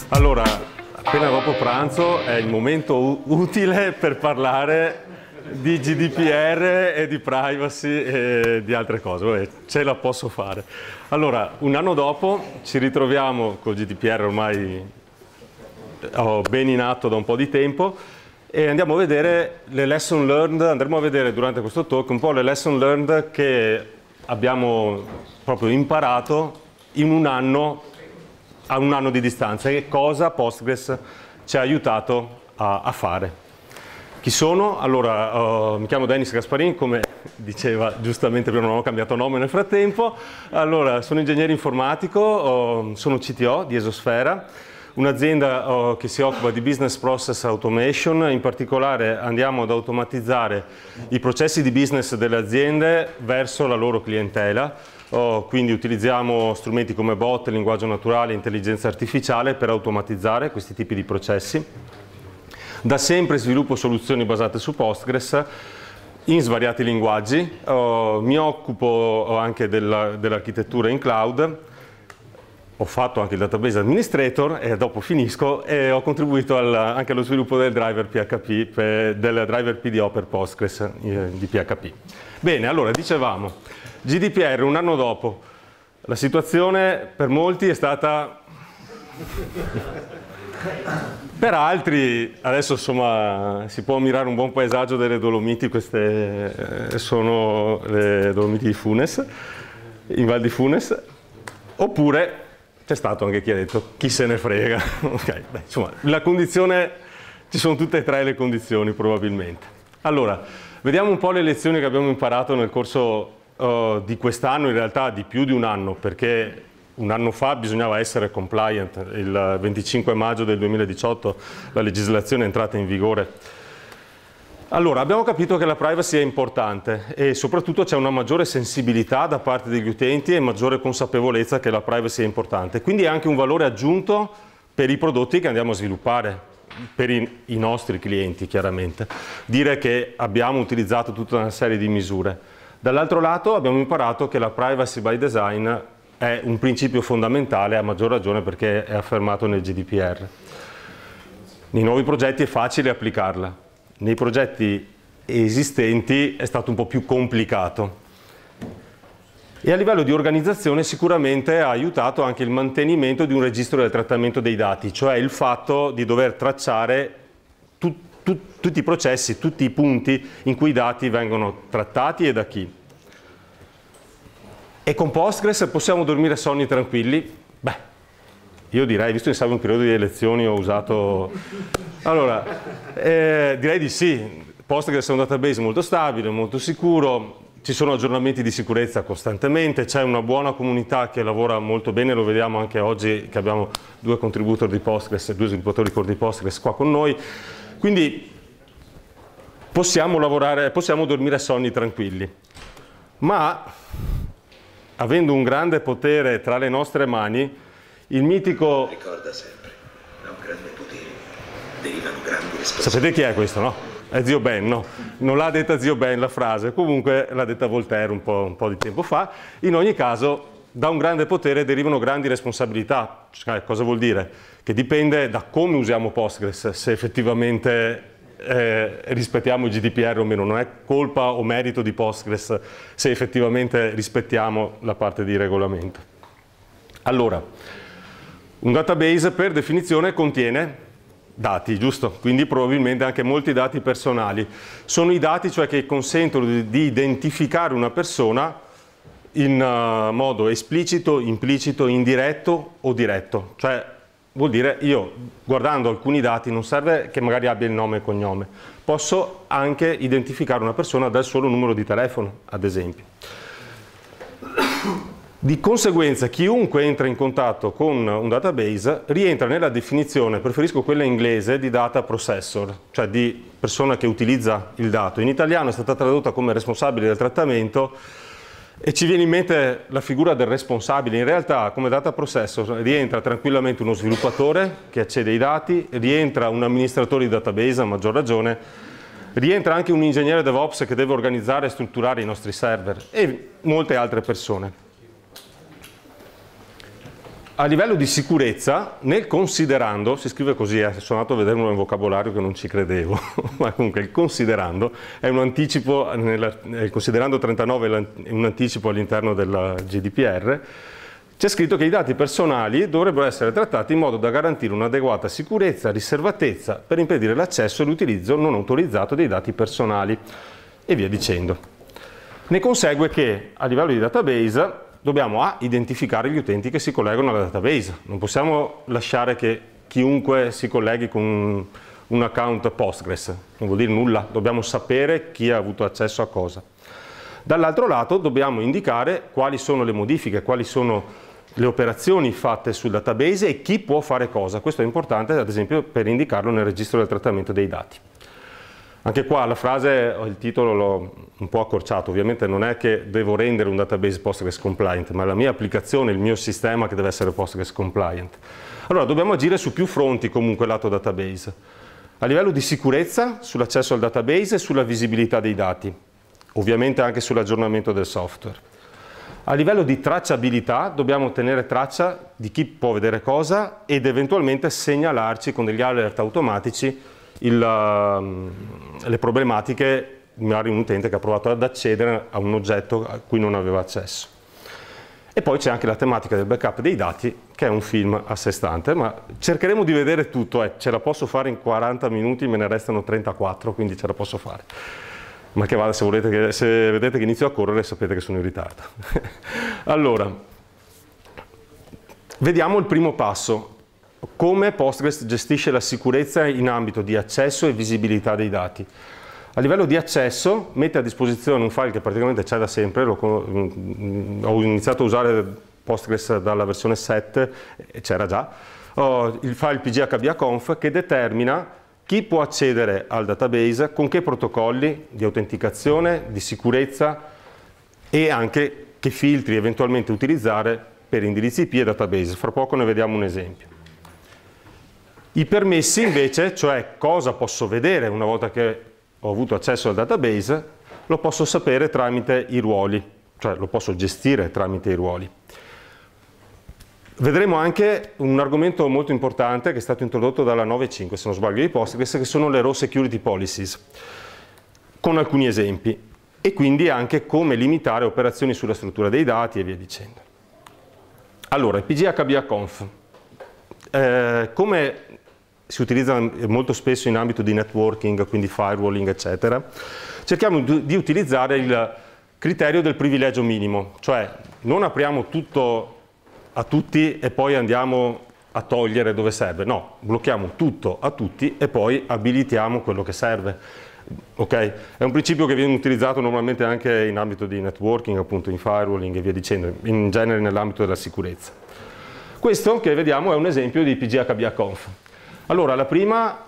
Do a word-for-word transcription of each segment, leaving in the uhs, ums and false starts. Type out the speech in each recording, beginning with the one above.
Allora, appena dopo pranzo è il momento utile per parlare di G D P R e di privacy e di altre cose. Vabbè, ce la posso fare. Allora, un anno dopo ci ritroviamo col G D P R ormai oh, ben in atto da un po' di tempo e andiamo a vedere le lesson learned, andremo a vedere durante questo talk un po' le lesson learned che abbiamo proprio imparato in un anno, a un anno di distanza, e cosa Postgres ci ha aiutato a, a fare. Chi sono? Allora, uh, mi chiamo Dennis Gasparin, come diceva giustamente prima, non ho cambiato nome nel frattempo. Allora, sono ingegnere informatico, uh, sono C T O di Esosfera, un'azienda uh, che si occupa di business process automation. In particolare andiamo ad automatizzare i processi di business delle aziende verso la loro clientela. Oh, quindi utilizziamo strumenti come bot, linguaggio naturale, intelligenza artificiale per automatizzare questi tipi di processi. Da sempre sviluppo soluzioni basate su Postgres in svariati linguaggi. Oh, mi occupo anche dell'architettura in cloud. Ho fatto anche il database administrator e dopo finisco e ho contribuito al, anche allo sviluppo del driver P H P, per, del driver P D O per Postgres eh, di P H P. Bene, allora dicevamo, G D P R un anno dopo, la situazione per molti è stata, per altri adesso insomma si può ammirare un buon paesaggio delle Dolomiti, queste eh, sono le Dolomiti di Funes, in Val di Funes, oppure c'è stato anche chi ha detto chi se ne frega. Okay, beh, insomma la condizione, ci sono tutte e tre le condizioni probabilmente. Allora, vediamo un po' le lezioni che abbiamo imparato nel corso uh, di quest'anno, in realtà di più di un anno, perché un anno fa bisognava essere compliant, il venticinque maggio del duemiladiciotto la legislazione è entrata in vigore. Allora, abbiamo capito che la privacy è importante e soprattutto c'è una maggiore sensibilità da parte degli utenti e maggiore consapevolezza che la privacy è importante. Quindi è anche un valore aggiunto per i prodotti che andiamo a sviluppare, per i, i nostri clienti chiaramente. Dire che abbiamo utilizzato tutta una serie di misure. Dall'altro lato abbiamo imparato che la privacy by design è un principio fondamentale, a maggior ragione perché è affermato nel G D P R. Nei nuovi progetti è facile applicarla. Nei progetti esistenti è stato un po' più complicato e a livello di organizzazione sicuramente ha aiutato anche il mantenimento di un registro del trattamento dei dati, cioè il fatto di dover tracciare tu, tu, tutti i processi, tutti i punti in cui i dati vengono trattati e da chi. E con Postgres possiamo dormire sonni tranquilli? Beh, io direi, visto che siamo in un periodo di elezioni, ho usato... Allora, eh, direi di sì. Postgres è un database molto stabile, molto sicuro, ci sono aggiornamenti di sicurezza costantemente, c'è una buona comunità che lavora molto bene, lo vediamo anche oggi che abbiamo due contributor di Postgres, due sviluppatori core di Postgres qua con noi. Quindi possiamo lavorare, possiamo dormire sonni tranquilli. Ma, avendo un grande potere tra le nostre mani, il mitico... Ricorda sempre, da un grande potere derivano grandi responsabilità. Sapete chi è questo, no? È Zio Ben, no? Non l'ha detta Zio Ben la frase, comunque l'ha detta Voltaire un po', un po' di tempo fa. In ogni caso, da un grande potere derivano grandi responsabilità. Cioè, cosa vuol dire? Che dipende da come usiamo Postgres, se effettivamente eh, rispettiamo il G D P R o meno. Non è colpa o merito di Postgres se effettivamente rispettiamo la parte di regolamento. Allora, un database per definizione contiene dati, giusto? Quindi probabilmente anche molti dati personali. Sono i dati, cioè, che consentono di, di identificare una persona in uh, modo esplicito, implicito, indiretto o diretto. Cioè, vuol dire, io guardando alcuni dati non serve che magari abbia il nome e cognome, posso anche identificare una persona dal solo numero di telefono, ad esempio. Di conseguenza chiunque entra in contatto con un database rientra nella definizione, preferisco quella inglese, di data processor, cioè di persona che utilizza il dato. In italiano è stata tradotta come responsabile del trattamento e ci viene in mente la figura del responsabile. In realtà come data processor rientra tranquillamente uno sviluppatore che accede ai dati, rientra un amministratore di database a maggior ragione, rientra anche un ingegnere DevOps che deve organizzare e strutturare i nostri server e molte altre persone. A livello di sicurezza, nel considerando, si scrive così, eh, sono andato a vederlo nel vocabolario che non ci credevo, ma comunque il considerando è un anticipo, nella, il considerando trentanove è un anticipo all'interno della G D P R, c'è scritto che i dati personali dovrebbero essere trattati in modo da garantire un'adeguata sicurezza, riservatezza per impedire l'accesso e l'utilizzo non autorizzato dei dati personali e via dicendo. Ne consegue che a livello di database dobbiamo A, identificare gli utenti che si collegano alla database. Non possiamo lasciare che chiunque si colleghi con un, un account Postgres, non vuol dire nulla, dobbiamo sapere chi ha avuto accesso a cosa. Dall'altro lato dobbiamo indicare quali sono le modifiche, quali sono le operazioni fatte sul database e chi può fare cosa. Questo è importante, ad esempio, per indicarlo nel registro del trattamento dei dati. Anche qua la frase, il titolo l'ho un po' accorciato, ovviamente non è che devo rendere un database Postgres compliant, ma è la mia applicazione, il mio sistema che deve essere Postgres compliant. Allora dobbiamo agire su più fronti comunque lato database. A livello di sicurezza, sull'accesso al database e sulla visibilità dei dati, ovviamente anche sull'aggiornamento del software. A livello di tracciabilità dobbiamo tenere traccia di chi può vedere cosa ed eventualmente segnalarci con degli alert automatici Il, uh, le problematiche, magari un utente che ha provato ad accedere a un oggetto a cui non aveva accesso. E poi c'è anche la tematica del backup dei dati, che è un film a sé stante, ma cercheremo di vedere tutto, eh. Ce la posso fare in quaranta minuti, me ne restano trentaquattro, quindi ce la posso fare. Ma che vada, se, volete che, se vedete che inizio a correre sapete che sono in ritardo. Allora, vediamo il primo passo. Come Postgres gestisce la sicurezza in ambito di accesso e visibilità dei dati. A livello di accesso mette a disposizione un file che praticamente c'è da sempre, lo, ho iniziato a usare Postgres dalla versione sette, e c'era già, oh, il file pghbconf che determina chi può accedere al database, con che protocolli di autenticazione, di sicurezza e anche che filtri eventualmente utilizzare per indirizzi I P e database. Fra poco ne vediamo un esempio. I permessi invece, cioè cosa posso vedere una volta che ho avuto accesso al database, lo posso sapere tramite i ruoli, cioè lo posso gestire tramite i ruoli. Vedremo anche un argomento molto importante che è stato introdotto dalla nove punto cinque, se non sbaglio, di Postgres, che sono le raw security policies, con alcuni esempi, e quindi anche come limitare operazioni sulla struttura dei dati e via dicendo. Allora, il pghbconf. Eh, come si utilizza molto spesso in ambito di networking, quindi firewalling, eccetera, cerchiamo di utilizzare il criterio del privilegio minimo, cioè non apriamo tutto a tutti e poi andiamo a togliere dove serve, no, blocchiamo tutto a tutti e poi abilitiamo quello che serve. Okay? È un principio che viene utilizzato normalmente anche in ambito di networking, appunto in firewalling e via dicendo, in genere nell'ambito della sicurezza. Questo che vediamo è un esempio di pghbconf. Allora, la prima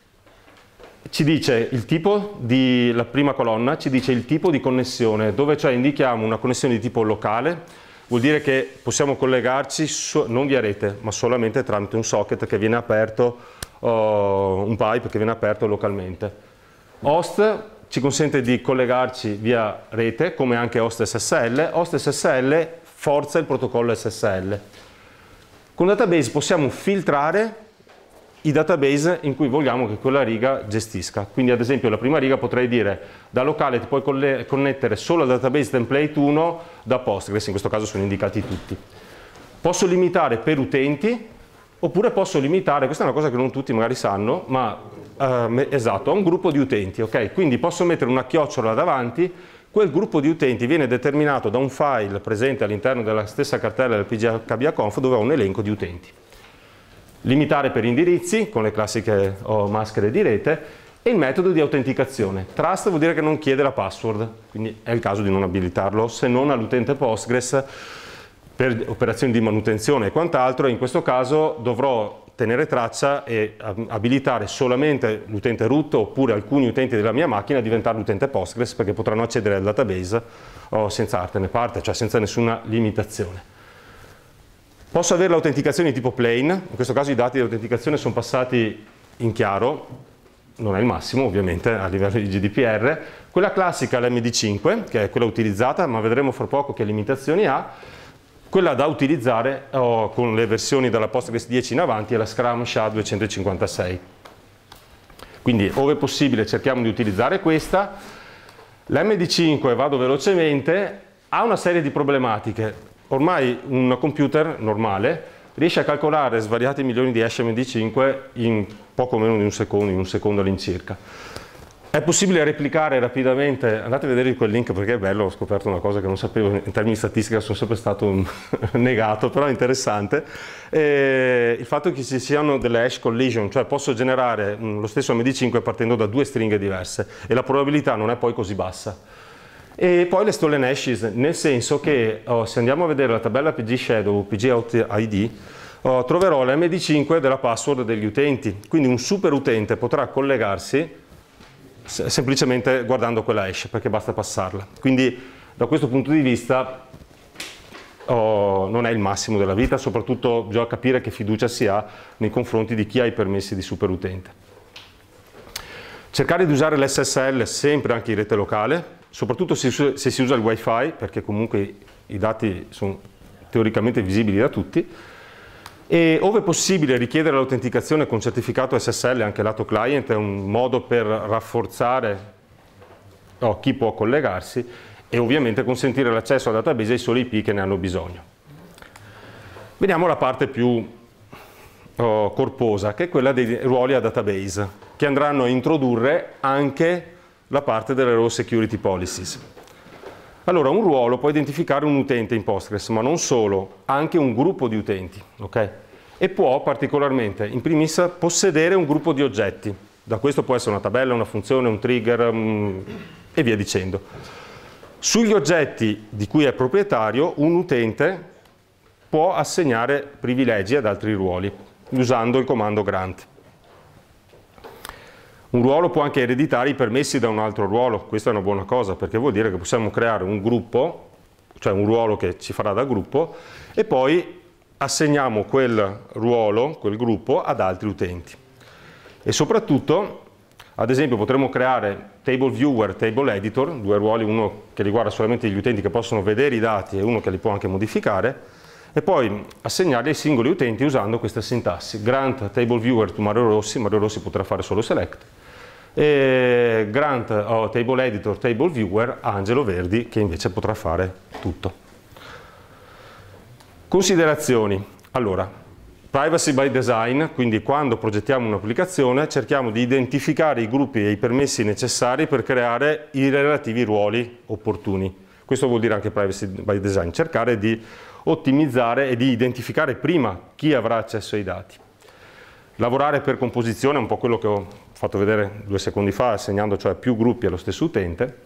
ci dice il tipo di, la prima colonna ci dice il tipo di connessione, dove cioè indichiamo una connessione di tipo locale, vuol dire che possiamo collegarci so, non via rete, ma solamente tramite un socket che viene aperto, uh, un pipe che viene aperto localmente. Host ci consente di collegarci via rete, come anche host S S L. Host S S L forza il protocollo S S L. Con database possiamo filtrare i database in cui vogliamo che quella riga gestisca. Quindi ad esempio la prima riga potrei dire da locale ti puoi connettere solo al database template uno da Postgres, in questo caso sono indicati tutti. Posso limitare per utenti oppure posso limitare, questa è una cosa che non tutti magari sanno, ma eh, esatto, a un gruppo di utenti, ok? Quindi posso mettere una chiocciola davanti, quel gruppo di utenti viene determinato da un file presente all'interno della stessa cartella del pghbconf dove ho un elenco di utenti. Limitare per indirizzi, con le classiche oh, maschere di rete, e il metodo di autenticazione. Trust vuol dire che non chiede la password, quindi è il caso di non abilitarlo, se non all'utente Postgres per operazioni di manutenzione e quant'altro. In questo caso dovrò tenere traccia e abilitare solamente l'utente root oppure alcuni utenti della mia macchina a diventare l'utente Postgres, perché potranno accedere al database oh, senza artene parte, cioè senza nessuna limitazione. Posso avere l'autenticazione di tipo plain, in questo caso i dati di autenticazione sono passati in chiaro, non è il massimo ovviamente a livello di G D P R, quella classica l'M D cinque, che è quella utilizzata, ma vedremo fra poco che limitazioni ha, Quella da utilizzare oh, con le versioni dalla Postgres dieci in avanti è la Scrum S H A duecentocinquantasei. Quindi, ove possibile, cerchiamo di utilizzare questa. L'M D cinque, vado velocemente, ha una serie di problematiche. Ormai un computer normale riesce a calcolare svariati milioni di hash M D cinque in poco meno di un secondo, in un secondo all'incirca. È possibile replicare rapidamente, andate a vedere quel link perché è bello, ho scoperto una cosa che non sapevo, in termini di statistica sono sempre stato negato, però è interessante, e il fatto che ci siano delle hash collision, cioè posso generare lo stesso M D cinque partendo da due stringhe diverse e la probabilità non è poi così bassa. E poi le stolen hashes, nel senso che oh, se andiamo a vedere la tabella P G Shadow, P G Out I D, oh, troverò l'M D cinque della password degli utenti, quindi un super utente potrà collegarsi semplicemente guardando quella hash, perché basta passarla. Quindi da questo punto di vista oh, non è il massimo della vita, soprattutto bisogna capire che fiducia si ha nei confronti di chi ha i permessi di superutente. Cercare di usare l'S S L sempre anche in rete locale, soprattutto se si usa il Wi-Fi, perché comunque i dati sono teoricamente visibili da tutti. E ove possibile richiedere l'autenticazione con certificato S S L anche lato client è un modo per rafforzare oh, chi può collegarsi e ovviamente consentire l'accesso al database ai soli I P che ne hanno bisogno. Vediamo la parte più oh, corposa, che è quella dei ruoli a database, che andranno a introdurre anche la parte delle raw security policies. Allora, un ruolo può identificare un utente in Postgres, ma non solo, anche un gruppo di utenti, ok? E può particolarmente, in primis, possedere un gruppo di oggetti. Da questo può essere una tabella, una funzione, un trigger um, e via dicendo. Sugli oggetti di cui è proprietario, un utente può assegnare privilegi ad altri ruoli, usando il comando grant. Un ruolo può anche ereditare i permessi da un altro ruolo, questa è una buona cosa perché vuol dire che possiamo creare un gruppo, cioè un ruolo che ci farà da gruppo, e poi assegniamo quel ruolo, quel gruppo, ad altri utenti. E soprattutto, ad esempio, potremmo creare table viewer, table editor, due ruoli, uno che riguarda solamente gli utenti che possono vedere i dati e uno che li può anche modificare, e poi assegnarli ai singoli utenti usando questa sintassi. Grant table viewer to Mario Rossi, Mario Rossi potrà fare solo select, e grant oh, table editor, table viewer a Angelo Verdi che invece potrà fare tutto. Considerazioni. Allora, privacy by design, quindi quando progettiamo un'applicazione cerchiamo di identificare i gruppi e i permessi necessari per creare i relativi ruoli opportuni. Questo vuol dire anche privacy by design, cercare di ottimizzare e di identificare prima chi avrà accesso ai dati. Lavorare per composizione è un po' quello che ho fatto vedere due secondi fa, assegnando cioè più gruppi allo stesso utente.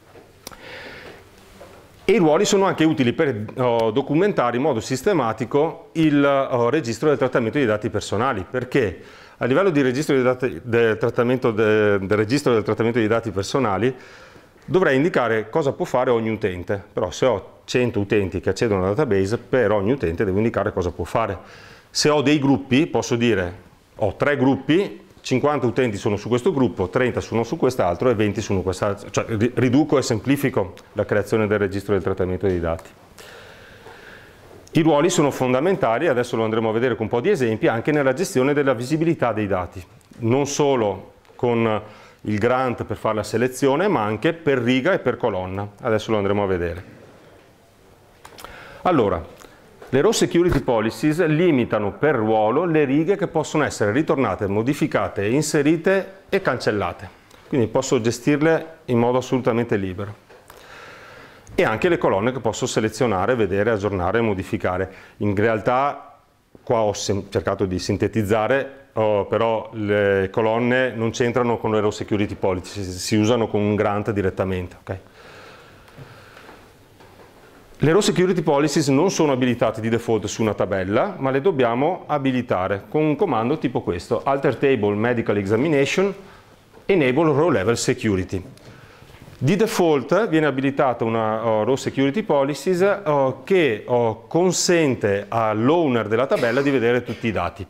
E i ruoli sono anche utili per oh, documentare in modo sistematico il oh, registro del trattamento dei dati personali, perché a livello di registro dei dati, del, trattamento de, del registro del trattamento dei dati personali dovrei indicare cosa può fare ogni utente, però se ho cento utenti che accedono al database, per ogni utente devo indicare cosa può fare. Se ho dei gruppi, posso dire ho tre gruppi, cinquanta utenti sono su questo gruppo, trenta sono su quest'altro e venti sono su quest'altro, cioè riduco e semplifico la creazione del registro del trattamento dei dati. I ruoli sono fondamentali, adesso lo andremo a vedere con un po' di esempi, anche nella gestione della visibilità dei dati, non solo con il grant per fare la selezione, ma anche per riga e per colonna. Adesso lo andremo a vedere. Allora, le raw security policies limitano per ruolo le righe che possono essere ritornate, modificate, inserite e cancellate. Quindi posso gestirle in modo assolutamente libero. E anche le colonne che posso selezionare, vedere, aggiornare e modificare. In realtà qua ho cercato di sintetizzare, Oh, però le colonne non c'entrano con le raw security policies, si usano con un grant direttamente. Okay? Le raw security policies non sono abilitate di default su una tabella, ma le dobbiamo abilitare con un comando tipo questo, alter table medical examination, enable raw level security. Di default viene abilitata una uh, raw security policies uh, che uh, consente all'owner della tabella di vedere tutti i dati.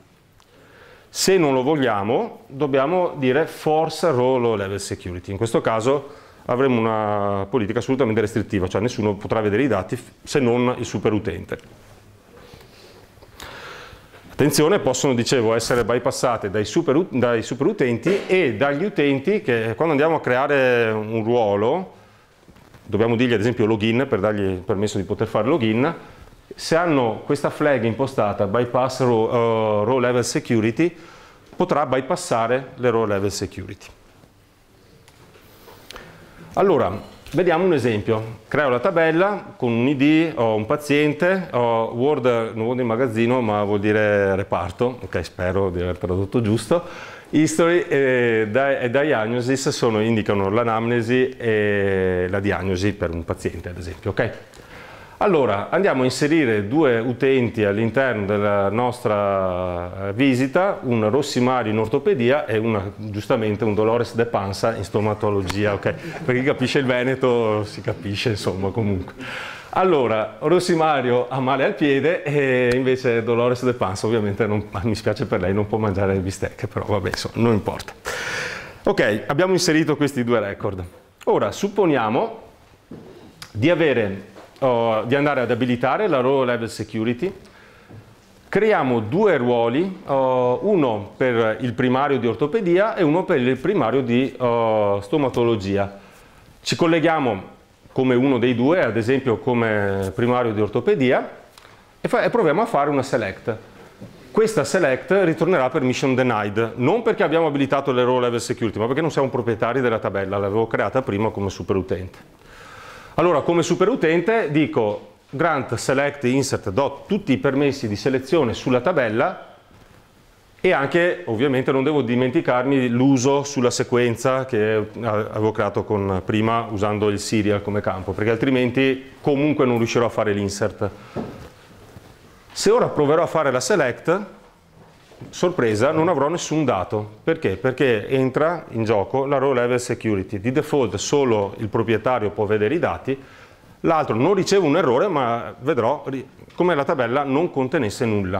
Se non lo vogliamo, dobbiamo dire force raw low level security. In questo caso avremo una politica assolutamente restrittiva, cioè nessuno potrà vedere i dati se non il superutente. Attenzione, possono, dicevo, essere bypassate dai, super, dai superutenti e dagli utenti che quando andiamo a creare un ruolo, dobbiamo dirgli ad esempio login per dargli il permesso di poter fare login, se hanno questa flag impostata bypass row, uh, row level security, potrà bypassare le row level security. Allora, vediamo un esempio. Creo la tabella con un I D, ho un paziente, ho Word, non vuol dire magazzino, ma vuol dire reparto, ok, spero di aver tradotto giusto. History e, di e diagnosis sono, indicano l'anamnesi e la diagnosi per un paziente, ad esempio, ok? Allora, andiamo a inserire due utenti all'interno della nostra visita, un Rossimario in ortopedia e una, giustamente un Dolores De Panza in stomatologia, ok? Per chi capisce il veneto si capisce, insomma, comunque. Allora, Rossimario ha male al piede e invece Dolores De Panza, ovviamente, non, mi spiace per lei, non può mangiare le bistecche, però vabbè, insomma, non importa. Ok, abbiamo inserito questi due record. Ora, supponiamo di avere... Uh, di andare ad abilitare la row level security, creiamo due ruoli, uh, uno per il primario di ortopedia e uno per il primario di uh, stomatologia. Ci colleghiamo come uno dei due, ad esempio come primario di ortopedia, e, e proviamo a fare una select. Questa select ritornerà permission denied, non perché abbiamo abilitato le row level security, ma perché non siamo proprietari della tabella, l'avevo creata prima come superutente. Allora, come superutente dico grant select insert dot tutti i permessi di selezione sulla tabella e anche, ovviamente, non devo dimenticarmi l'uso sulla sequenza che avevo creato con, prima usando il serial come campo, perché altrimenti comunque non riuscirò a fare l'insert. Se ora proverò a fare la select, sorpresa, non avrò nessun dato. Perché? Perché entra in gioco la row level security. Di default solo il proprietario può vedere i dati, l'altro non riceve un errore, ma vedrò come la tabella non contenesse nulla.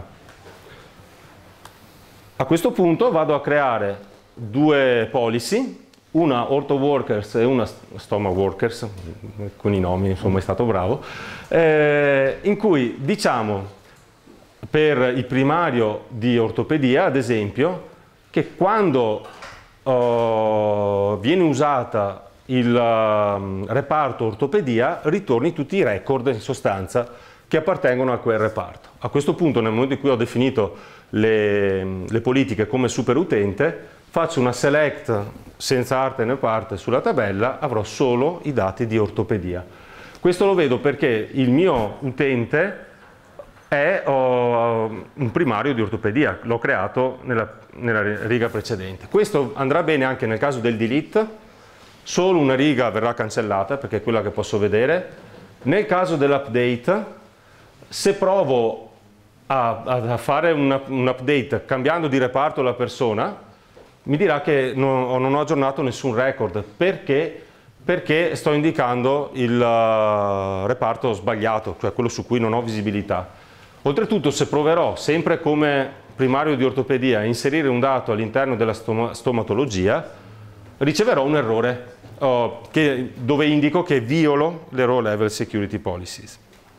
A questo punto vado a creare due policy, una ortho workers e una stoma workers, con i nomi, insomma, è stato bravo, eh, in cui diciamo per il primario di ortopedia, ad esempio, che quando uh, viene usata il uh, reparto ortopedia ritorni tutti i record in sostanza che appartengono a quel reparto. A questo punto, nel momento in cui ho definito le, le politiche come superutente, faccio una select senza arte né parte sulla tabella, avrò solo i dati di ortopedia. Questo lo vedo perché il mio utente è oh, un primario di ortopedia, l'ho creato nella, nella riga precedente. Questo andrà bene anche nel caso del delete, solo una riga verrà cancellata perché è quella che posso vedere. Nel caso dell'update, se provo a, a fare un, un update cambiando di reparto la persona, mi dirà che non, non ho aggiornato nessun record. Perché? Perché sto indicando il uh, reparto sbagliato, cioè quello su cui non ho visibilità. Oltretutto, se proverò sempre come primario di ortopedia a inserire un dato all'interno della stoma stomatologia, riceverò un errore oh, che, dove indico che violo le row level security policies.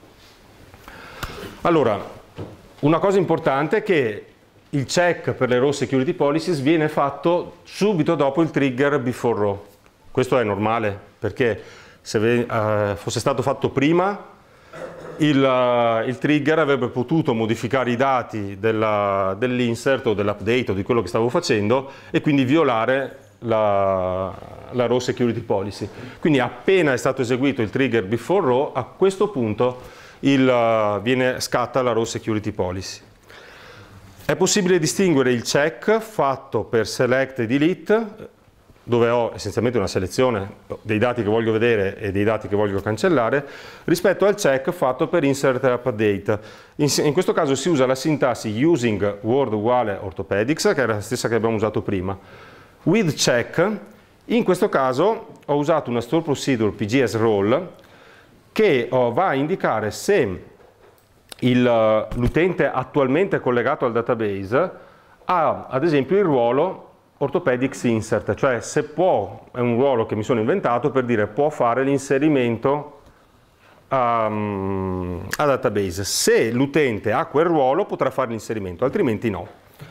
Allora, una cosa importante è che il check per le row security policies viene fatto subito dopo il trigger before row. Questo è normale, perché se uh, fosse stato fatto prima, Il, uh, il trigger avrebbe potuto modificare i dati dell'insert dell o dell'update o di quello che stavo facendo e quindi violare la, la row security policy. Quindi appena è stato eseguito il trigger before row, a questo punto il, uh, viene, scatta la row security policy. È possibile distinguere il check fatto per select e delete, dove ho essenzialmente una selezione dei dati che voglio vedere e dei dati che voglio cancellare, rispetto al check fatto per insert e update. In, in questo caso si usa la sintassi using word uguale orthopedics, che era la stessa che abbiamo usato prima. With check, in questo caso ho usato una store procedure P G S role che oh, va a indicare se l'utente attualmente collegato al database ha ad esempio il ruolo orthopedics insert, cioè se può, è un ruolo che mi sono inventato per dire può fare l'inserimento um, a database. Se l'utente ha quel ruolo potrà fare l'inserimento, altrimenti no.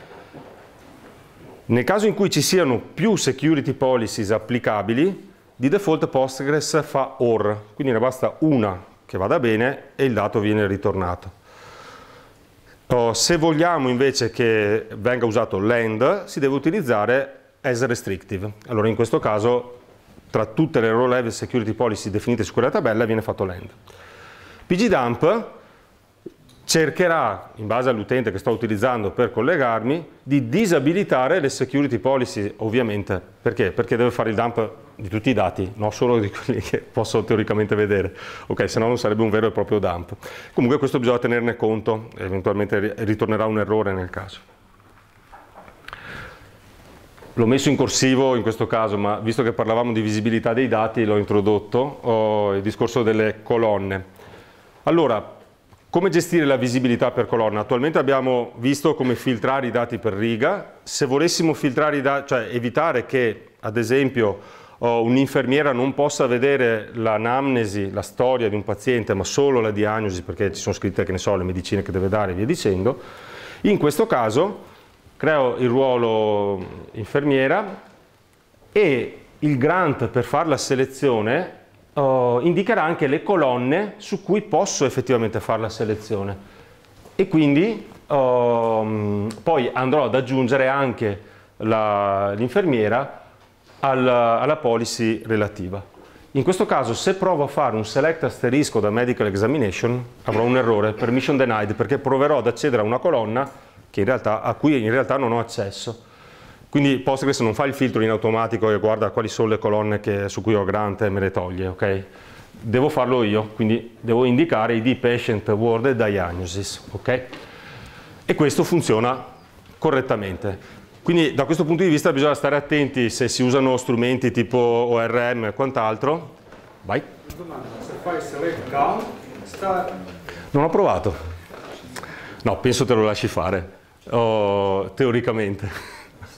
Nel caso in cui ci siano più security policies applicabili, di default Postgres fa or, quindi ne basta una che vada bene e il dato viene ritornato. Oh, se vogliamo invece che venga usato land, si deve utilizzare as restrictive. Allora in questo caso, tra tutte le row level security policy definite su quella tabella, viene fatto land. pgdump cercherà, in base all'utente che sto utilizzando per collegarmi, di disabilitare le security policy, ovviamente. Perché? Perché deve fare il dump di tutti i dati, non solo di quelli che posso teoricamente vedere. Ok, se no non sarebbe un vero e proprio dump. Comunque questo bisogna tenerne conto, eventualmente ritornerà un errore nel caso. L'ho messo in corsivo in questo caso, ma visto che parlavamo di visibilità dei dati, l'ho introdotto, oh, il discorso delle colonne. Allora, come gestire la visibilità per colonna? Attualmente abbiamo visto come filtrare i dati per riga. Se volessimo filtrare i dati, cioè evitare che, ad esempio, oh, un'infermiera non possa vedere l'anamnesi, la storia di un paziente, ma solo la diagnosi, perché ci sono scritte, che ne so, le medicine che deve dare e via dicendo, in questo caso creo il ruolo infermiera e il grant per fare la selezione Uh, indicherà anche le colonne su cui posso effettivamente fare la selezione e quindi uh, poi andrò ad aggiungere anche l'infermiera alla, alla policy relativa. In questo caso, se provo a fare un select asterisco da medical examination, avrò un errore, permission denied, perché proverò ad accedere a una colonna che in realtà, a cui in realtà non ho accesso. Quindi Postgres non fa il filtro in automatico e guarda quali sono le colonne che, su cui ho grant e me le toglie, ok? Devo farlo io, quindi devo indicare I D, patient, word e diagnosis, ok? E questo funziona correttamente. Quindi da questo punto di vista bisogna stare attenti se si usano strumenti tipo O R M e quant'altro. Vai. Se fai select count, star. Non ho provato. No, penso te lo lasci fare, oh, teoricamente.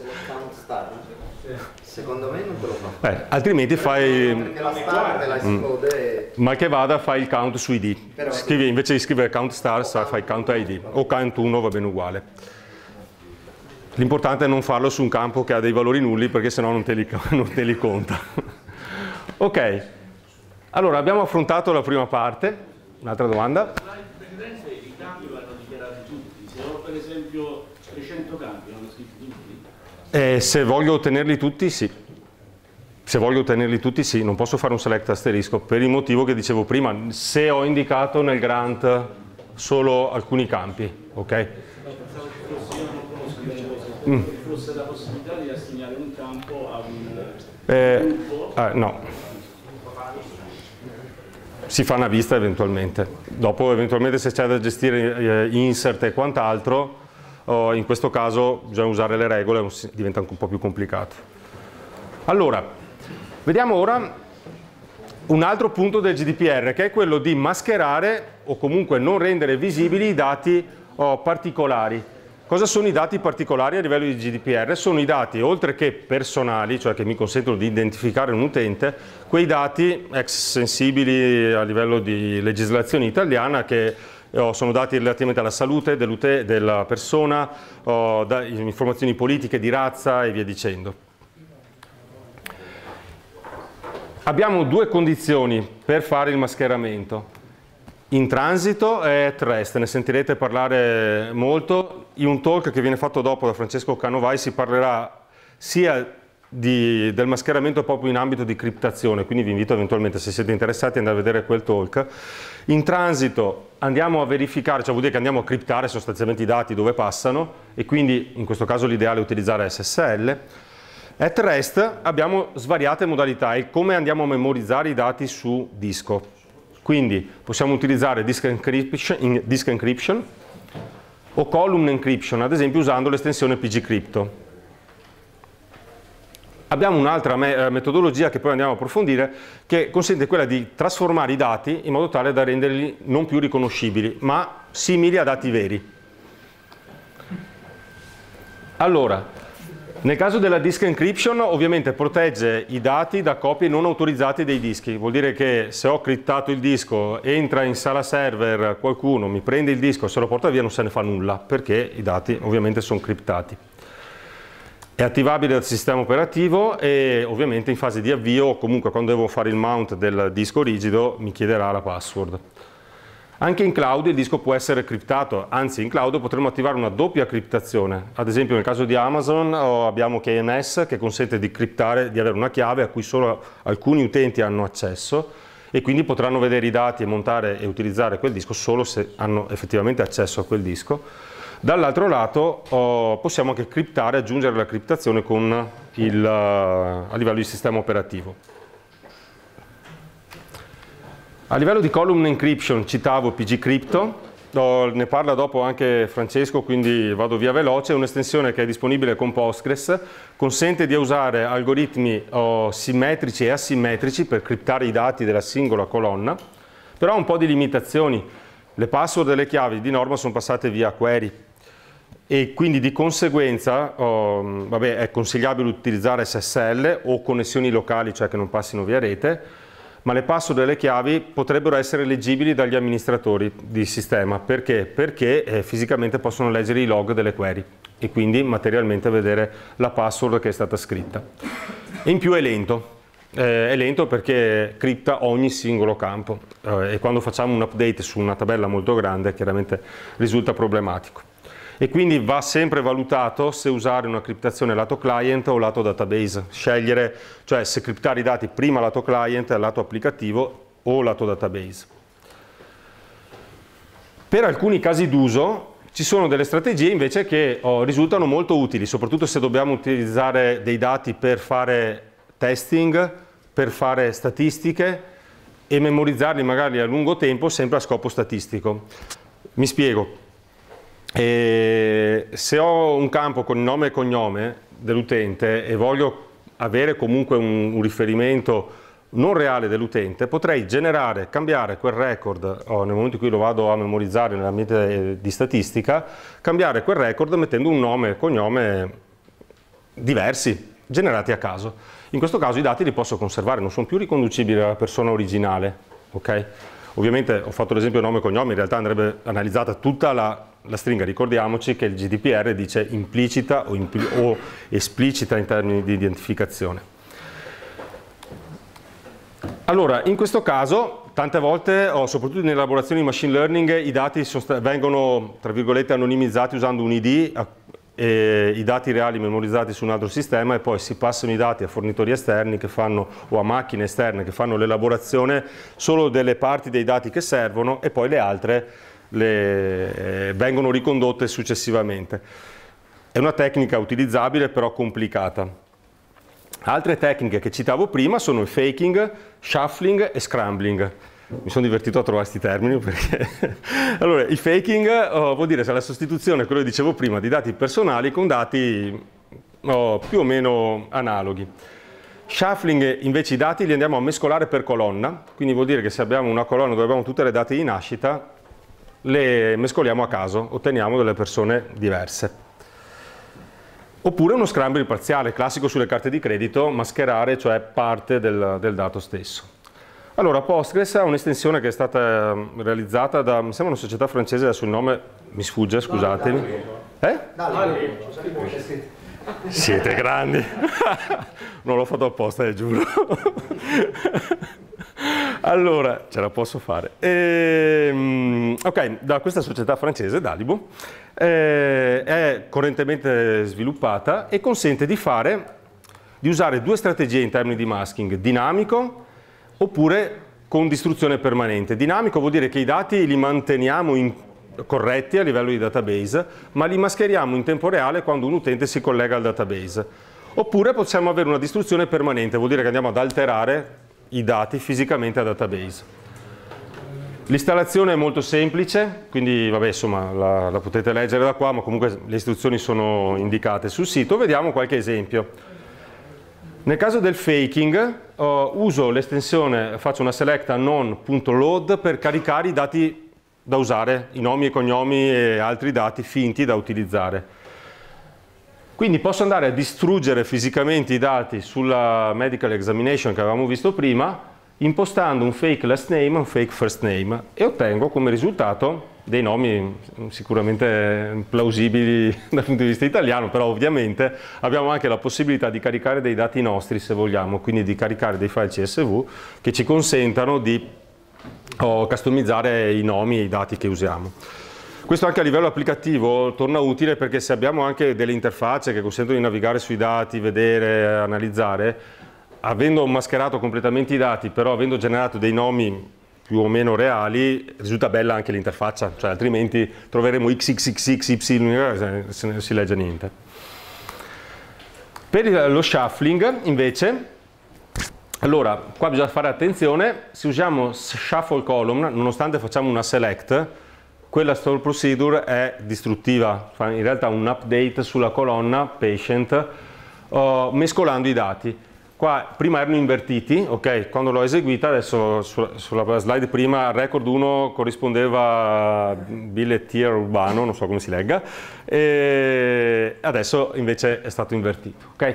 Secondo me non te lo fa. Eh, altrimenti fai... Perché la star te la esplode. Mal che vada fai il count su I D. Scrivi, invece di scrivere count stars fai count I D. O count uno va bene uguale. L'importante è non farlo su un campo che ha dei valori nulli perché sennò non te li, non te li conta. Ok. Allora abbiamo affrontato la prima parte. Un'altra domanda? La indipendenza i campi vanno dichiarati tutti. Se ho per esempio trecento campi vanno scritti tutti. Eh, se voglio ottenerli tutti, sì. Se voglio ottenerli tutti, sì. Non posso fare un select asterisco per il motivo che dicevo prima. Se ho indicato nel grant solo alcuni campi, ok? Pensavo ci mm. fosse la possibilità di assegnare un campo a un eh, gruppo. Eh, no. Si fa una vista eventualmente. Dopo, eventualmente, se c'è da gestire eh, insert e quant'altro, Oh, in questo caso bisogna usare le regole, diventa anche un po' più complicato. Allora, vediamo ora un altro punto del G D P R, che è quello di mascherare o comunque non rendere visibili i dati oh, particolari. Cosa sono i dati particolari a livello di G D P R? Sono i dati, oltre che personali, cioè che mi consentono di identificare un utente, quei dati ex sensibili a livello di legislazione italiana che Oh, sono dati relativamente alla salute della persona, oh, da, informazioni politiche, di razza e via dicendo. Abbiamo due condizioni per fare il mascheramento. In transito e at rest, ne sentirete parlare molto. In un talk che viene fatto dopo da Francesco Canovai si parlerà sia di, del mascheramento proprio in ambito di criptazione, quindi vi invito eventualmente, se siete interessati, ad andare a vedere quel talk. In transito andiamo a verificare, cioè vuol dire che andiamo a criptare sostanzialmente i dati dove passano e quindi in questo caso l'ideale è utilizzare S S L. At rest abbiamo svariate modalità e come andiamo a memorizzare i dati su disco. Quindi possiamo utilizzare disk encryption, disk encryption o column encryption, ad esempio usando l'estensione pgcrypto. Abbiamo un'altra me metodologia che poi andiamo a approfondire, che consente quella di trasformare i dati in modo tale da renderli non più riconoscibili, ma simili a dati veri. Allora, Nel caso della disk encryption ovviamente protegge i dati da copie non autorizzate dei dischi, vuol dire che se ho criptato il disco, entra in sala server qualcuno, mi prende il disco, se lo porta via non se ne fa nulla, perché i dati ovviamente sono criptati. È attivabile dal sistema operativo e ovviamente in fase di avvio o comunque quando devo fare il mount del disco rigido mi chiederà la password. Anche in cloud il disco può essere criptato, anzi in cloud potremmo attivare una doppia criptazione. Ad esempio nel caso di Amazon abbiamo K M S che consente di criptare, di avere una chiave a cui solo alcuni utenti hanno accesso e quindi potranno vedere i dati e montare e utilizzare quel disco solo se hanno effettivamente accesso a quel disco. Dall'altro lato oh, possiamo anche criptare, aggiungere la criptazione con il, uh, a livello di sistema operativo. A livello di column encryption citavo P G Crypto, oh, ne parla dopo anche Francesco, quindi vado via veloce. È un'estensione che è disponibile con Postgres, consente di usare algoritmi oh, simmetrici e asimmetrici per criptare i dati della singola colonna, però ha un po' di limitazioni. Le password e le chiavi di norma sono passate via query e quindi di conseguenza oh, vabbè, è consigliabile utilizzare S S L o connessioni locali, cioè che non passino via rete, ma le password e le chiavi potrebbero essere leggibili dagli amministratori di sistema. Perché? Perché eh, fisicamente possono leggere i log delle query e quindi materialmente vedere la password che è stata scritta. E in più è lento. Eh, è lento perché cripta ogni singolo campo eh, e quando facciamo un update su una tabella molto grande chiaramente risulta problematico. E quindi va sempre valutato se usare una criptazione lato client o lato database, scegliere, cioè se criptare i dati prima lato client, lato applicativo o lato database. Per alcuni casi d'uso ci sono delle strategie invece che oh, risultano molto utili, soprattutto se dobbiamo utilizzare dei dati per fare testing, per fare statistiche e memorizzarli magari a lungo tempo sempre a scopo statistico. Mi spiego. E se ho un campo con il nome e cognome dell'utente e voglio avere comunque un, un riferimento non reale dell'utente, potrei generare, cambiare quel record oh, nel momento in cui lo vado a memorizzare nell'ambiente di statistica, cambiare quel record mettendo un nome e cognome diversi, generati a caso. In questo caso i dati li posso conservare, non sono più riconducibili alla persona originale, ok? Ovviamente ho fatto l'esempio nome e cognome, in realtà andrebbe analizzata tutta la, la stringa, ricordiamoci che il G D P R dice implicita o, impli o esplicita in termini di identificazione. Allora, in questo caso, tante volte, oh, soprattutto in elaborazioni di machine learning, i dati vengono, tra virgolette, anonimizzati usando un I D, e i dati reali memorizzati su un altro sistema e poi si passano i dati a fornitori esterni che fanno, o a macchine esterne che fanno l'elaborazione solo delle parti dei dati che servono e poi le altre le, eh, vengono ricondotte successivamente. È una tecnica utilizzabile però complicata. Altre tecniche che citavo prima sono il faking, shuffling e scrambling. Mi sono divertito a trovare questi termini perché... Allora, il faking oh, vuol dire la sostituzione, quello che dicevo prima, di dati personali con dati oh, più o meno analoghi. Shuffling invece i dati li andiamo a mescolare per colonna, quindi vuol dire che se abbiamo una colonna dove abbiamo tutte le date di nascita, le mescoliamo a caso, otteniamo delle persone diverse. Oppure uno scramble parziale, classico sulle carte di credito, mascherare cioè parte del, del dato stesso. Allora, Postgres ha un'estensione che è stata realizzata da, mi sembra una società francese, adesso il nome mi sfugge, scusatemi. Eh? Siete grandi. Non l'ho fatto apposta, eh, giuro. Allora, ce la posso fare. E, ok, da questa società francese, Dalibo, eh, è correntemente sviluppata e consente di fare, di usare due strategie in termini di masking, dinamico oppure con distruzione permanente. Dinamico vuol dire che i dati li manteniamo in, corretti a livello di database, ma li mascheriamo in tempo reale quando un utente si collega al database. Oppure possiamo avere una distruzione permanente, vuol dire che andiamo ad alterare i dati fisicamente a database. L'installazione è molto semplice, quindi vabbè, insomma, la, la potete leggere da qua, ma comunque le istruzioni sono indicate sul sito. Vediamo qualche esempio. Nel caso del faking uh, uso l'estensione, faccio una select unknown.load per caricare i dati da usare, i nomi e cognomi e altri dati finti da utilizzare. Quindi posso andare a distruggere fisicamente i dati sulla medical examination che avevamo visto prima, impostando un fake last name e un fake first name, e ottengo come risultato dei nomi sicuramente plausibili dal punto di vista italiano, però ovviamente abbiamo anche la possibilità di caricare dei dati nostri se vogliamo, quindi di caricare dei file C S V che ci consentano di oh, customizzare i nomi e i dati che usiamo. Questo anche a livello applicativo torna utile, perché se abbiamo anche delle interfacce che consentono di navigare sui dati, vedere, analizzare, avendo mascherato completamente i dati, però avendo generato dei nomi più o meno reali, risulta bella anche l'interfaccia, cioè altrimenti troveremo X X X X Y, se non si legge niente. Per lo shuffling invece, allora qua bisogna fare attenzione, se usiamo shuffle column, nonostante facciamo una select, quella store procedure è distruttiva, fa in realtà un update sulla colonna patient uh, mescolando i dati. Qua prima erano invertiti, ok, quando l'ho eseguita, adesso sulla, sulla slide prima il record uno corrispondeva a bilettier urbano, non so come si legga, e adesso invece è stato invertito, ok?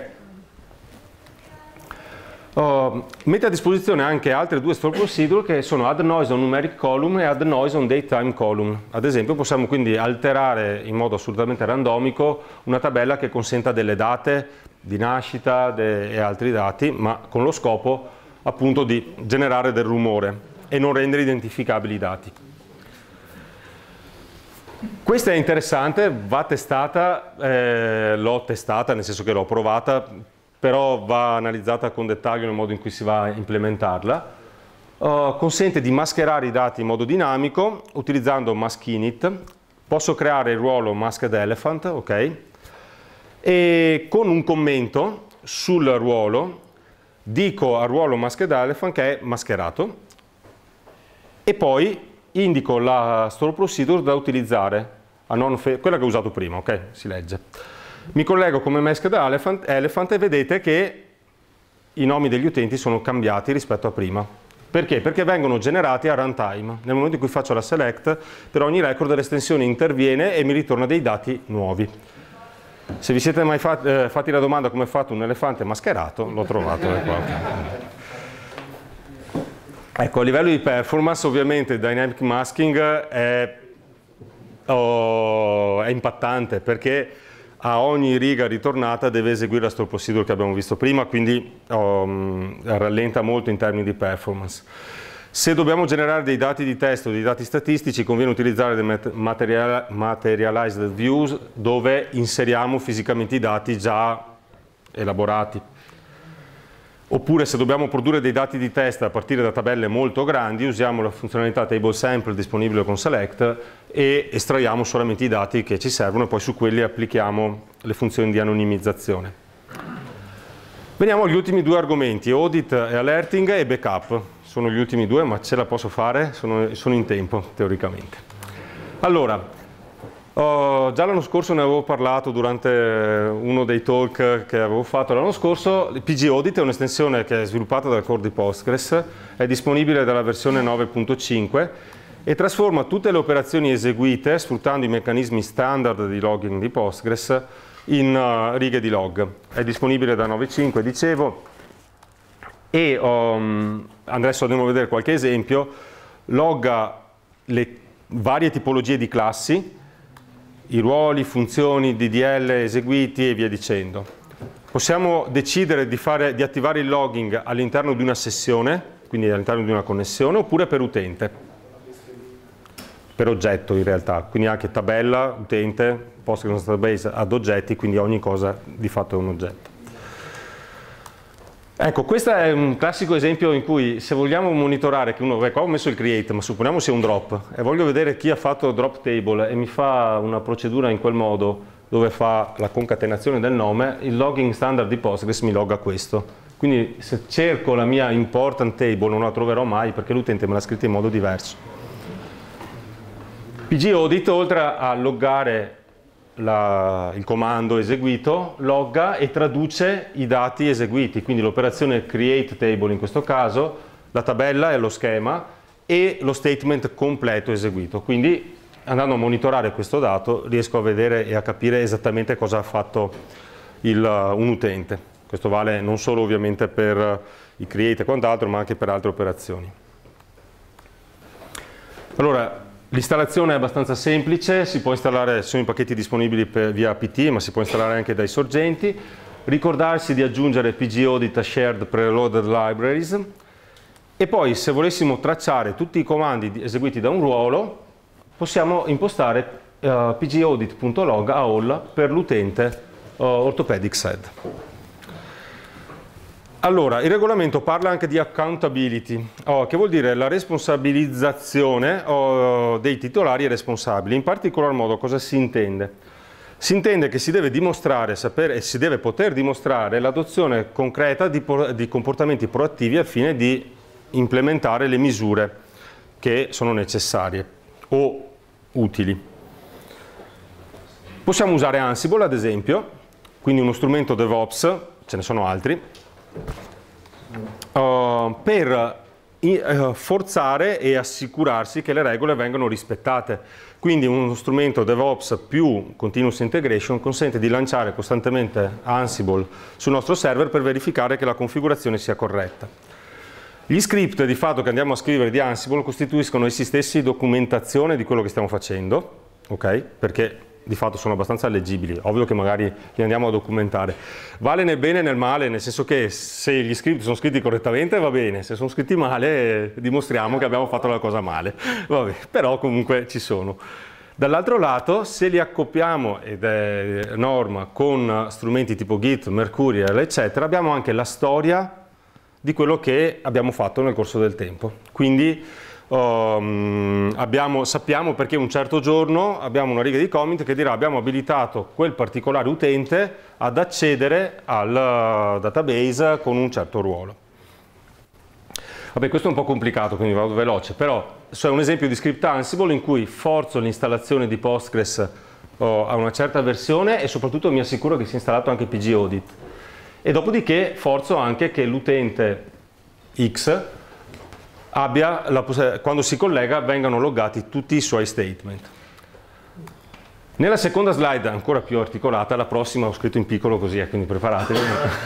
Uh, mette a disposizione anche altre due store procedure che sono add noise on numeric column e add noise on datetime column. Ad esempio possiamo quindi alterare in modo assolutamente randomico una tabella che consenta delle date di nascita e altri dati, ma con lo scopo appunto di generare del rumore e non rendere identificabili i dati. Questa è interessante, va testata, eh, l'ho testata nel senso che l'ho provata, però va analizzata con dettaglio nel modo in cui si va a implementarla. Uh, consente di mascherare i dati in modo dinamico utilizzando maskinit. Posso creare il ruolo masked elephant, ok? E con un commento sul ruolo dico al ruolo masked elephant che è mascherato e poi indico la store procedure da utilizzare, a non quella che ho usato prima, ok? Si legge. Mi collego come masked elephant, elephant e vedete che i nomi degli utenti sono cambiati rispetto a prima. Perché? Perché vengono generati a runtime. Nel momento in cui faccio la select, per ogni record l'estensione interviene e mi ritorna dei dati nuovi. Se vi siete mai fatti, eh, fatti la domanda come è fatto un elefante mascherato, l'ho trovato. Ecco. Ecco, a livello di performance ovviamente il dynamic masking è, oh, è impattante, perché a ogni riga ritornata deve eseguire la store procedure che abbiamo visto prima, quindi um, rallenta molto in termini di performance. Se dobbiamo generare dei dati di testo, dei dati statistici, conviene utilizzare dei material, materialized views dove inseriamo fisicamente i dati già elaborati. Oppure se dobbiamo produrre dei dati di test a partire da tabelle molto grandi, usiamo la funzionalità table sample disponibile con select e estraiamo solamente i dati che ci servono e poi su quelli applichiamo le funzioni di anonimizzazione. Veniamo agli ultimi due argomenti, audit e alerting e backup. Sono gli ultimi due, ma ce la posso fare, sono, sono in tempo teoricamente. Allora, Oh, già l'anno scorso ne avevo parlato durante uno dei talk che avevo fatto l'anno scorso. Il P G Audit è un'estensione che è sviluppata dal core di Postgres, è disponibile dalla versione nove punto cinque e trasforma tutte le operazioni eseguite sfruttando i meccanismi standard di logging di Postgres in uh, righe di log. È disponibile da nove punto cinque, dicevo, e um, adesso andiamo a vedere qualche esempio. Logga le varie tipologie di classi, i ruoli, funzioni, D D L eseguiti e via dicendo. Possiamo decidere di, fare, di attivare il logging all'interno di una sessione, quindi all'interno di una connessione, oppure per utente, per oggetto in realtà, quindi anche tabella, utente, Postgres Database ad oggetti, quindi ogni cosa di fatto è un oggetto. Ecco, questo è un classico esempio in cui se vogliamo monitorare che uno, beh, qua ho messo il create, ma supponiamo sia un drop e voglio vedere chi ha fatto drop table e mi fa una procedura in quel modo dove fa la concatenazione del nome, il logging standard di Postgres mi logga questo. Quindi se cerco la mia important table non la troverò mai perché l'utente me l'ha scritta in modo diverso. P G Audit, oltre a loggare La, il comando eseguito, logga e traduce i dati eseguiti, quindi l'operazione create table in questo caso, la tabella è lo schema e lo statement completo eseguito. Quindi andando a monitorare questo dato riesco a vedere e a capire esattamente cosa ha fatto il, un utente. Questo vale non solo ovviamente per i create e quant'altro, ma anche per altre operazioni. Allora, l'installazione è abbastanza semplice, si può installare, sono i pacchetti disponibili per, via A P T, ma si può installare anche dai sorgenti. Ricordarsi di aggiungere pgaudit a shared preloaded libraries e poi, se volessimo tracciare tutti i comandi eseguiti da un ruolo, possiamo impostare uh, pgaudit.log a all per l'utente uh, orthopedic S E D. Allora, il regolamento parla anche di accountability, oh, che vuol dire la responsabilizzazione oh, dei titolari e responsabili. In particolar modo cosa si intende? Si intende che si deve dimostrare, sapere, e si deve poter dimostrare l'adozione concreta di, di comportamenti proattivi al fine di implementare le misure che sono necessarie o utili. Possiamo usare Ansible ad esempio, quindi uno strumento DevOps, ce ne sono altri, uh, per uh, forzare e assicurarsi che le regole vengano rispettate. Quindi uno strumento DevOps più Continuous Integration consente di lanciare costantemente Ansible sul nostro server per verificare che la configurazione sia corretta. Gli script di fatto che andiamo a scrivere di Ansible costituiscono essi stessi documentazione di quello che stiamo facendo, ok? Perché di fatto sono abbastanza leggibili, ovvio che magari li andiamo a documentare. Vale nel bene e nel male, nel senso che se gli script sono scritti correttamente va bene, se sono scritti male dimostriamo che abbiamo fatto la cosa male, vabbè, però comunque ci sono. Dall'altro lato, se li accoppiamo, ed è norma, con strumenti tipo Git, Mercurial, eccetera, abbiamo anche la storia di quello che abbiamo fatto nel corso del tempo. Quindi Um, abbiamo, sappiamo perché un certo giorno abbiamo una riga di commit che dirà abbiamo abilitato quel particolare utente ad accedere al database con un certo ruolo. Vabbè, questo è un po' complicato, quindi vado veloce, però è un esempio di script Ansible in cui forzo l'installazione di Postgres oh, a una certa versione e soprattutto mi assicuro che sia installato anche pgaudit. E dopodiché forzo anche che l'utente X abbia la quando si collega vengano loggati tutti i suoi statement. Nella seconda slide, ancora più articolata, la prossima ho scritto in piccolo così, eh, quindi preparatevi.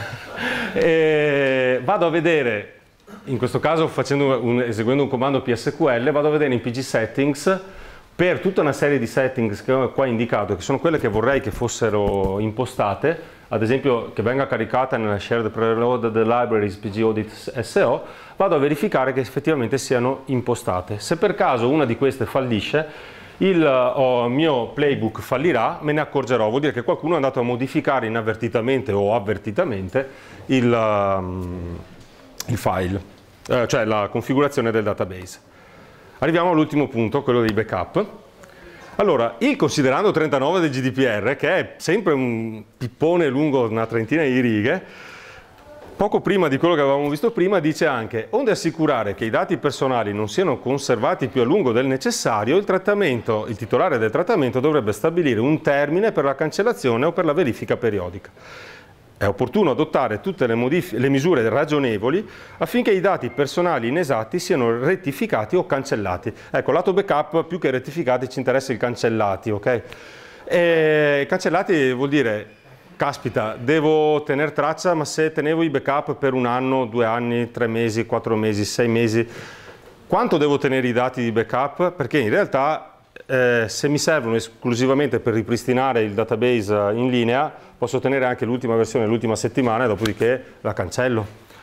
E vado a vedere, in questo caso facendo un, eseguendo un comando P S Q L, vado a vedere in pg settings per tutta una serie di settings che ho qua indicato, che sono quelle che vorrei che fossero impostate, ad esempio che venga caricata nella shared preloaded libraries pgaudit S O, vado a verificare che effettivamente siano impostate. Se per caso una di queste fallisce, il oh, mio playbook fallirà, me ne accorgerò, vuol dire che qualcuno è andato a modificare inavvertitamente o avvertitamente il, um, il file, eh, cioè la configurazione del database. Arriviamo all'ultimo punto, quello dei backup. Allora, il considerando trentanove del G D P R, che è sempre un pippone lungo una trentina di righe, poco prima di quello che avevamo visto prima, dice anche: onde assicurare che i dati personali non siano conservati più a lungo del necessario, il trattamento, il titolare del trattamento dovrebbe stabilire un termine per la cancellazione o per la verifica periodica. È opportuno adottare tutte le, le misure ragionevoli affinché i dati personali inesatti siano rettificati o cancellati. Ecco, lato backup, più che rettificati ci interessa il cancellati, ok? E cancellati vuol dire, caspita, devo tenere traccia, ma se tenevo i backup per un anno, due anni, tre mesi, quattro mesi, sei mesi, quanto devo tenere i dati di backup? Perché in realtà eh, se mi servono esclusivamente per ripristinare il database in linea, posso ottenere anche l'ultima versione l'ultima settimana e dopodiché la cancello.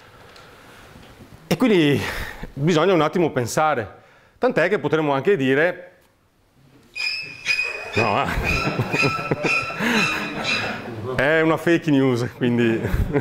E quindi bisogna un attimo pensare. Tant'è che potremmo anche dire... No, eh. È una fake news, quindi...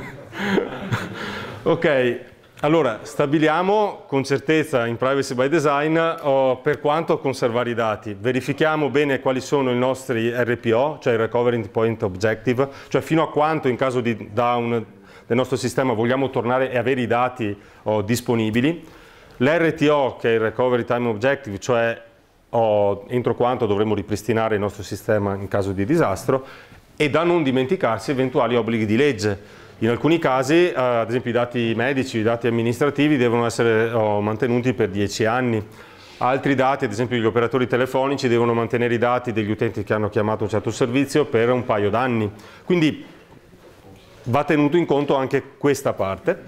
Ok, allora stabiliamo con certezza in Privacy by Design oh, per quanto conservare i dati. Verifichiamo bene quali sono i nostri R P O, cioè il Recovery Point Objective, cioè fino a quanto in caso di down del nostro sistema vogliamo tornare e avere i dati oh, disponibili. L'R T O, che è il Recovery Time Objective, cioè oh, entro quanto dovremo ripristinare il nostro sistema in caso di disastro, e da non dimenticarsi eventuali obblighi di legge. In alcuni casi, eh, ad esempio i dati medici, i dati amministrativi devono essere oh, mantenuti per dieci anni. Altri dati, ad esempio gli operatori telefonici, devono mantenere i dati degli utenti che hanno chiamato un certo servizio per un paio d'anni. Quindi va tenuto in conto anche questa parte.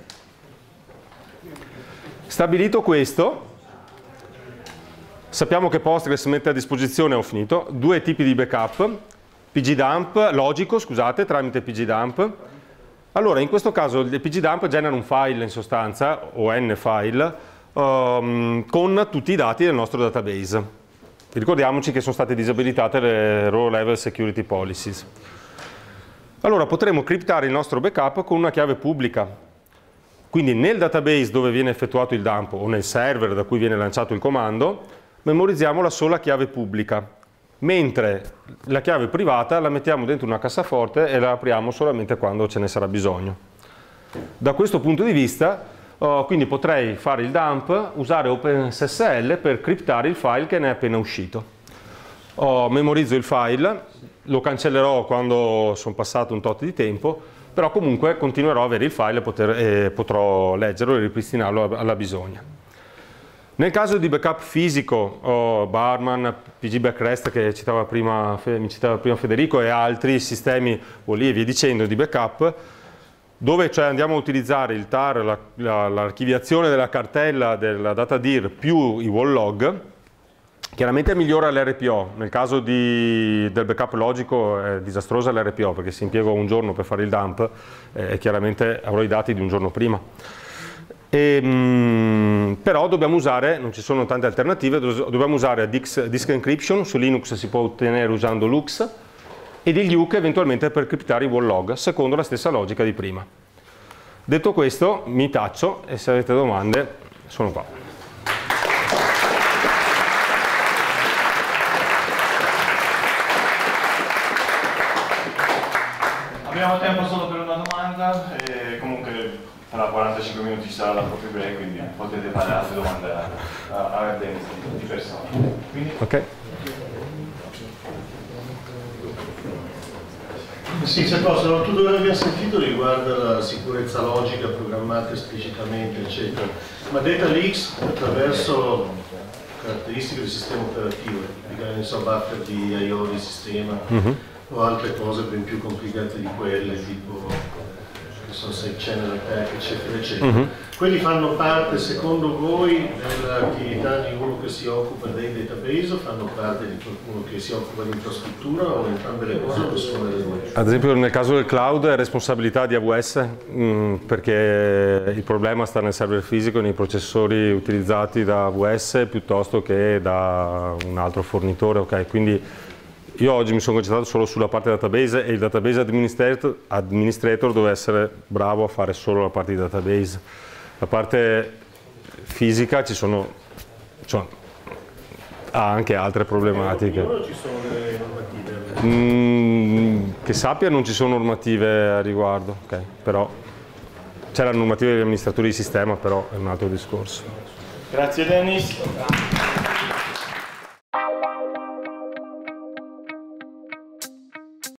Stabilito questo, sappiamo che Postgres mette a disposizione, ho finito, due tipi di backup, pgdump, logico, scusate, tramite pgdump. Allora, in questo caso il pgdump genera un file in sostanza, o n file, um, con tutti i dati del nostro database. Ricordiamoci che sono state disabilitate le row level security policies. Allora, potremo criptare il nostro backup con una chiave pubblica. Quindi nel database dove viene effettuato il dump o nel server da cui viene lanciato il comando, memorizziamo la sola chiave pubblica, mentre la chiave privata la mettiamo dentro una cassaforte e la apriamo solamente quando ce ne sarà bisogno. Da questo punto di vista, uh, quindi potrei fare il dump, usare OpenSSL per criptare il file che ne è appena uscito. Uh, memorizzo il file, lo cancellerò quando sono passato un tot di tempo, però comunque continuerò a avere il file e, poter, e potrò leggerlo e ripristinarlo alla bisogna. Nel caso di backup fisico, oh, Barman, P G Backrest che citava prima, mi citava prima Federico, e altri sistemi o lì e via dicendo di backup, dove cioè andiamo a utilizzare il tar, l'archiviazione la, la, della cartella della data dir più i wall log, chiaramente migliora l'R P O. Nel caso di, del backup logico è disastrosa l'R P O perché se impiego un giorno per fare il dump e eh, chiaramente avrò i dati di un giorno prima. E, mh, però dobbiamo usare, non ci sono tante alternative, dobbiamo usare disk, disk encryption, su Linux si può ottenere usando Lux, e degli hook eventualmente per criptare i wall log, secondo la stessa logica di prima. Detto questo, mi taccio e se avete domande sono qua. Abbiamo tempo solo per una domanda e comunque tra quarantacinque minuti ci sarà la coffee break, quindi potete fare altre domande a, a, a Dennis di persona. Quindi... Ok. Sì, se posso, tutto quello che abbiamo sentito riguarda la sicurezza logica programmata esplicitamente, eccetera. Ma Data Leaks attraverso caratteristiche del sistema operativo, ne so, buffer di I O di sistema, mm-hmm. o altre cose ben più complicate di quelle, tipo so, side channel attack, eccetera, eccetera. Mm-hmm. Quelli fanno parte, secondo voi, dell'attività di uno che si occupa dei database o fanno parte di qualcuno che si occupa di infrastruttura o entrambe le cose o sono le due? Ad esempio nel caso del cloud è responsabilità di A W S mh, perché il problema sta nel server fisico e nei processori utilizzati da A W S piuttosto che da un altro fornitore, ok? Quindi io oggi mi sono concentrato solo sulla parte database e il database administrator, administrator deve essere bravo a fare solo la parte di database. La parte fisica ci sono, cioè, ha anche altre problematiche. Non ci sono delle normative? Mm, che sappia non ci sono normative a riguardo, okay, però c'è la normativa degli amministratori di sistema, però è un altro discorso. Grazie Dennis.